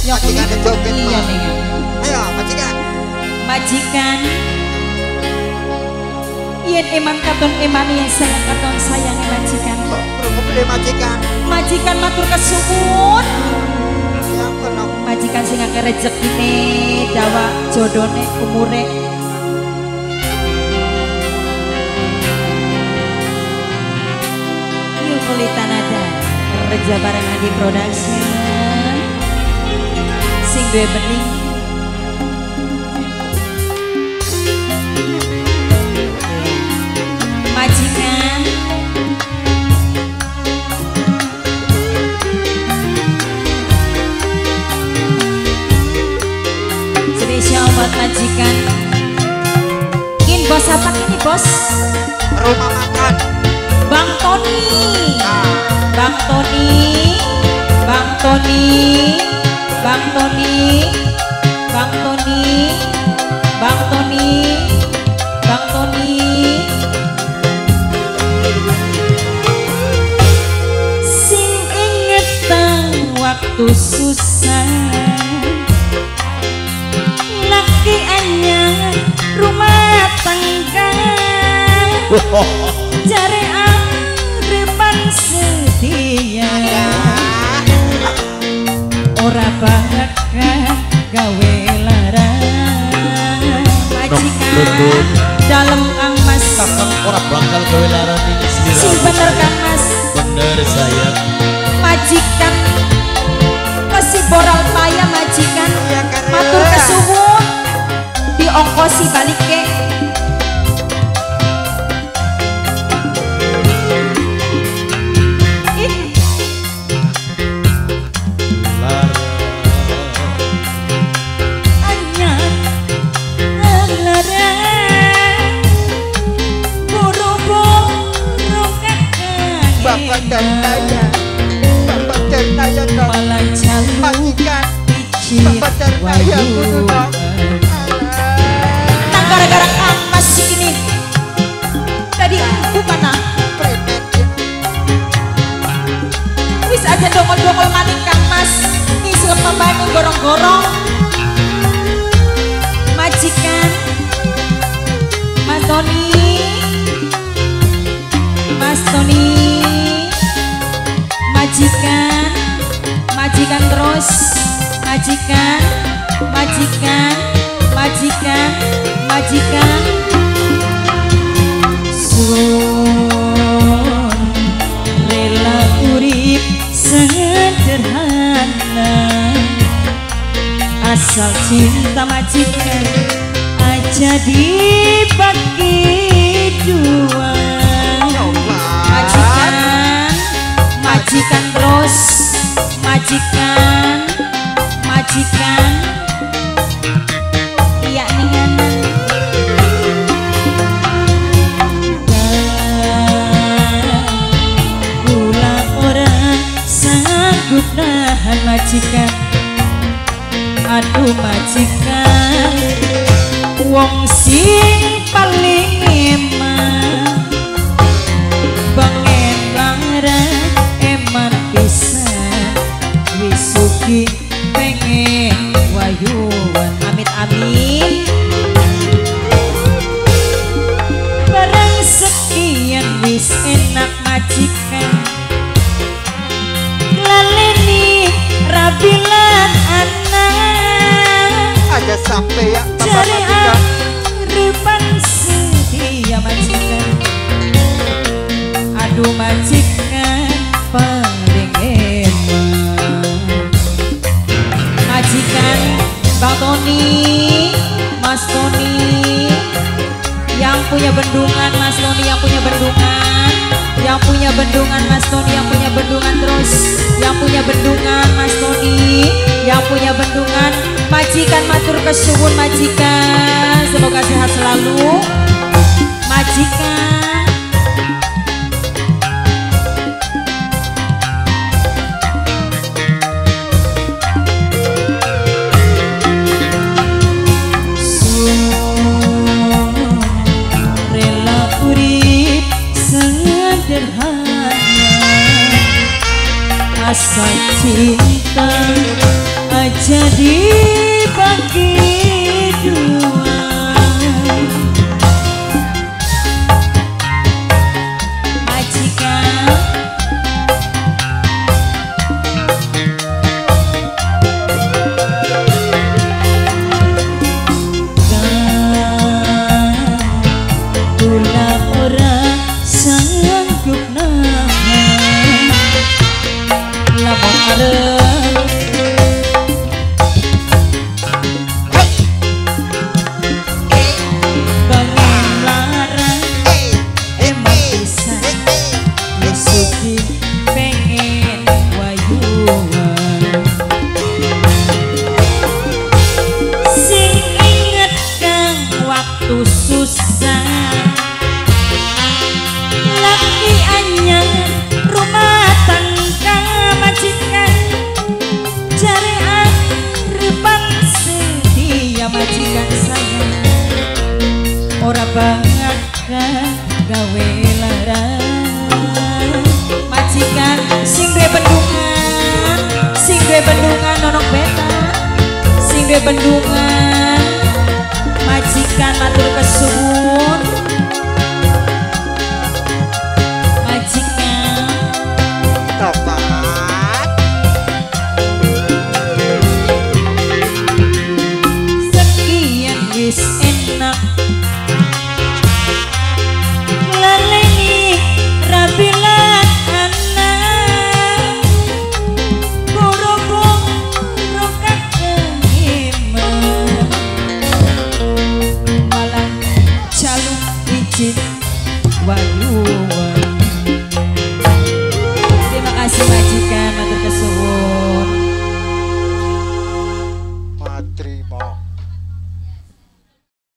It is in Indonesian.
majikan joget. Iya nih. Ayo majikan. Majikan. Yen eman katon emani yang sayang katon sayangnya majikan. Berumur gede majikan. Majikan matur kesuwun. Yang penuh. Majikan sing akeh rezekine, dawa jodone, umure. Yuk kulitan ada kerja bareng Adi Production. Sing duwe bening. Majikan. Spesial buat majikan. In bos apa ini bos? Rumah makan. Bang Tony. Bang Tony. Bang Tony. Bang Tony. Bang Tony. Bang Tony. Bang Tony. Sing inget waktu susah. Laki anyar rumah tangga. Jare angrepan setia. Ora bakal gawe larang. Majikan dalam Kang Mas. Kakak ora bakal gawe larang ini sendiri. Sing bener Kang Mas. Bener sayang. Majikan kasih boral payah majikan. Iya, karena. Matur kesuwun diongkosi balik ke. Bapak dan saya. Bapak dan saya dong. Majikan. Bapak dan saya kudu dong. Nah gara-gara Kang Mas ini tadi aku mana? Wis aja dongol-dongol maning Kang Mas. Ngisul pembani gorong-gorong. Majikan Mas Tony. Mas Tony. Majikan. Majikan terus. Majikan. Majikan. Majikan. Majikan. Sun rela urip sederhana. Asal cinta majikan aja dibagi dua. Majikan. Majikan terus. Majikan. Majikan. Iya nih gula orang sanggup nahan majikan. Aduh majikan. Wong sing paling eman pengen larang eman pisan. Wisuki pengen wayuan amit-amit. Barang sekian wis enak majikan. Laleni rabilan anak. Ada sampai ya Bapak Cari majikan. angrepan setia majikan. Aduh majikan paling eman. Majikan Bang Tony. Mas Tony yang punya bendungan. Mas Tony yang punya bendungan. Yang punya bendungan Mas Tony. Yang punya bendungan terus. Yang punya bendungan Mas Tony. Yang punya bendungan. Majikan matur kesuwun majikan. Semoga sehat selalu majikan. Rela urip sederhana. Asal cinta aja jadi bagi dua. Majikan kula ora sanggup nahan lamun arep pengen larang emang bisa Yesuki pengen wayuan sing inget kang waktu susah lagi anyar rumah tangga majikan cari repan sedia majikan saya ora banget gawe larang majikan sing duwe bendungan nonok beta sing duwe bendungan majikan matur kesuwun